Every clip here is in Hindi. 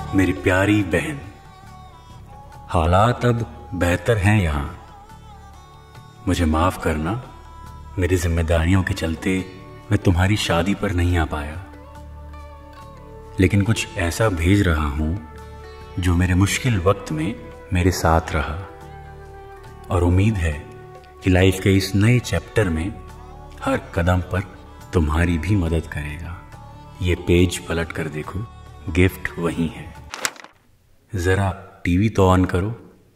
मेरी प्यारी बहन, हालात अब बेहतर हैं यहाँ। मुझे माफ करना, मेरी जिम्मेदारियों के चलते मैं तुम्हारी शादी पर नहीं आ पाया, लेकिन कुछ ऐसा भेज रहा हूं जो मेरे मुश्किल वक्त में मेरे साथ रहा, और उम्मीद है कि लाइफ के इस नए चैप्टर में हर कदम पर तुम्हारी भी मदद करेगा। ये पेज पलट कर देखो, गिफ्ट वही है। जरा टीवी तो ऑन करो।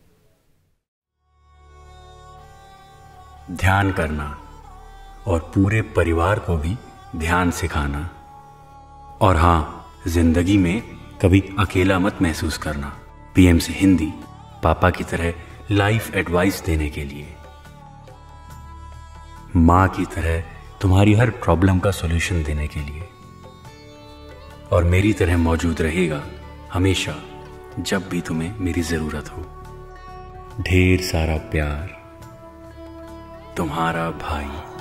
ध्यान करना और पूरे परिवार को भी ध्यान सिखाना। और हाँ, जिंदगी में कभी अकेला मत महसूस करना। पीएम से हिंदी, पापा की तरह लाइफ एडवाइस देने के लिए, माँ की तरह तुम्हारी हर प्रॉब्लम का सॉल्यूशन देने के लिए, और मेरी तरह मौजूद रहेगा हमेशा जब भी तुम्हें मेरी जरूरत हो। ढेर सारा प्यार, तुम्हारा भाई।